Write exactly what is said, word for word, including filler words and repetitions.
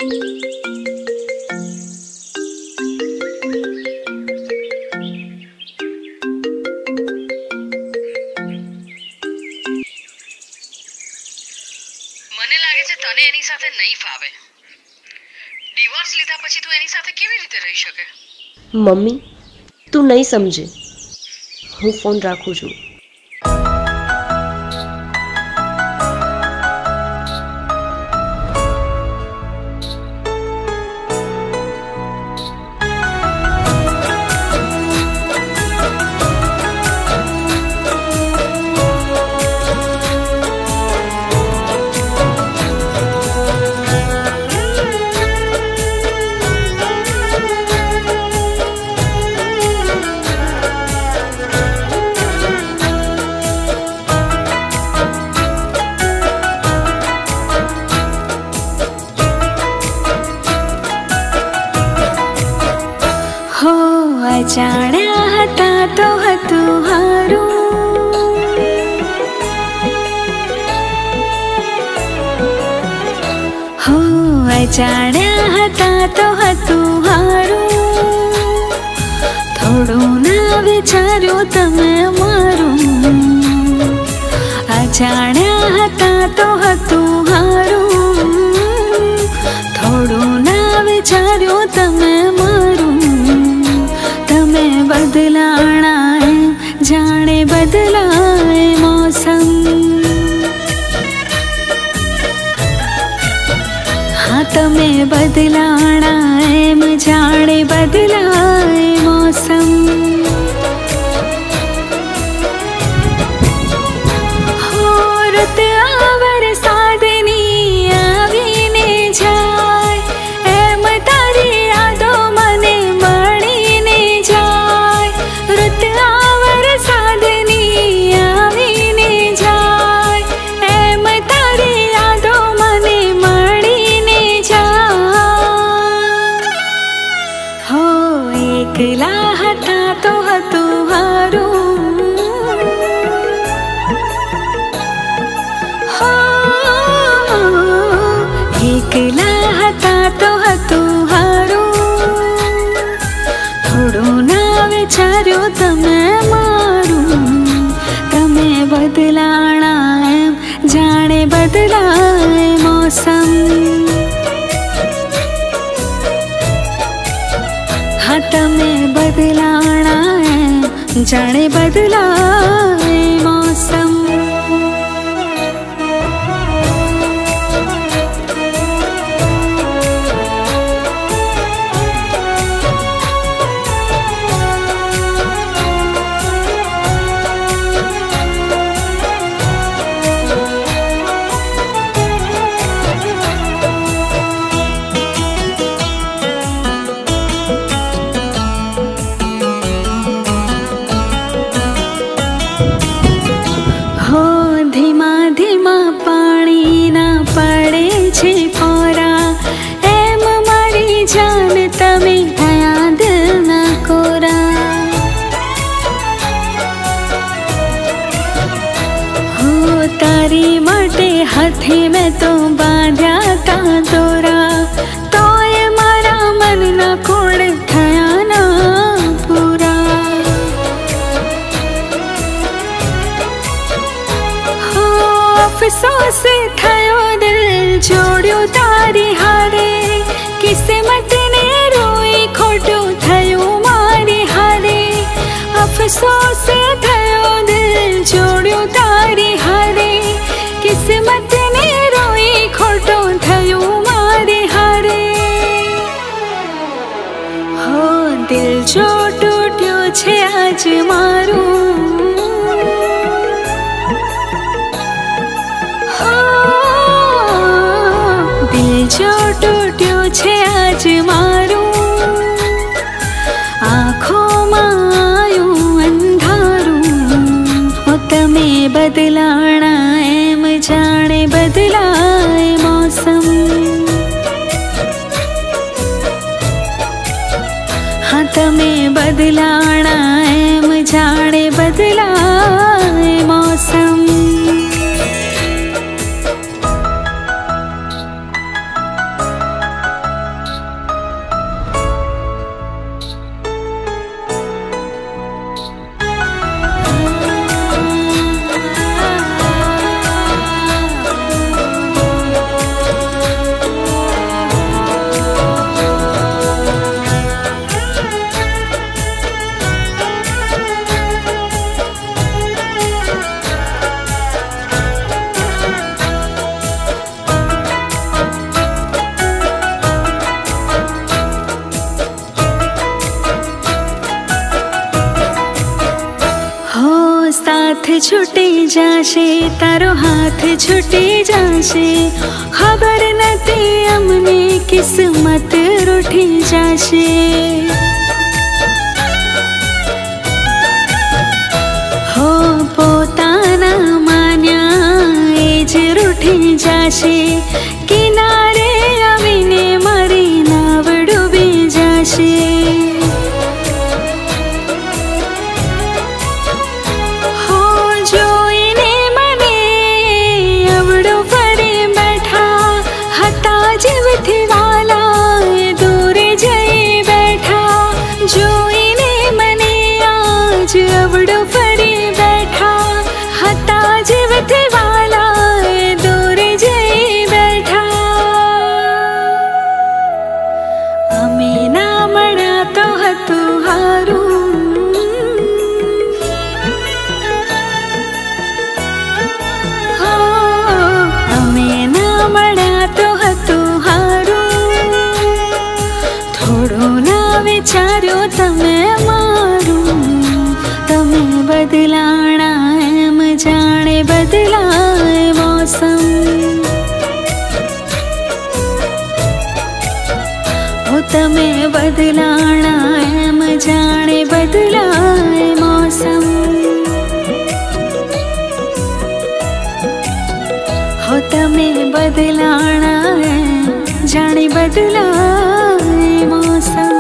મને લાગે છે તને એની સાથે નહીં ફાવે. ડિવોર્સ લીધા પછી તું એની સાથે કેવી રીતે રહી શકે? મમ્મી, તું નહીં સમજે. હું ફોન રાખું છું. જાણ્યા હતા તો હતું હારું, હો જાણ્યા હતા તો હતું હારું, થોડું ના વિચાર્યું તમે મારું. આ જાણ્યા હતા તો હતું હારું, થોડું ના વિચાર્યું તમે મારું. તમે બદલાણા એમ જાણે બદલાય મોસમ, હા તમે બદલાણા એમ જાણે બદલાય મોસમ. હો ઋત આવર સાધની આવીને જાય, એમ તારી યાદો મને મળીને જાય. ઋત આવર સાધની આવીને જાય, એમ તારી યાદો મને મળીને જાય. હો એકલા હતા તો હતું હારું, હો એકલા હતા તો હતું હારું, થોડું ના વિચાર્યું તમે મારું. તમે બદલાણા એમ જાણે બદલાય મોસમ, હા તમે બદલાણા એમ જાણે બદલાય મોસમ. હો ધીમા ધીમા પાણી ના પડે છે ફોરા, એમ મારી જાન તમે થયા દિલ ના કોરા. હો તારી માટે હાથે મેં તો બાંધ્યા તા દોરા, તોય મારા મનના કોડ થયા ના પૂરા. અફસોસ થયો દિલ જોડ્યું તારી હારે, કિસ્મત ને રોઈ ખોટું થયું મારી હારે. અફસોસ થયો દિલ જોડ્યું તારી હારે, કિસ્મત ને રોઈ ખોટું થયું મારી હારે. હો દિલ જો તૂટ્યું છે આજ મારું, જો તૂટ્યું છે આજ મારું. આંખોમાં આયું અંધારું, હો તમે બદલાણા એમ જાણે બદલાય મોસમ, હા તમે બદલાણા એમ જાણે બદલાય મોસમ. छूटी जाशे तारो हाथ छूटी जाशे खबर नथी अमने किस्मत रूठी जाशे हो पोताना मान्या एज रूठी जाशे किनारे आवीने मारी नाव डूबी जाशे विचारो तमे मारू तमे बदलाणा एम जाने बदलाए मौसम ओ तमे बदलाणा एम जाने बदलाए मौसम हो तमे बदलाणा एम जाने बदलाए मौसम।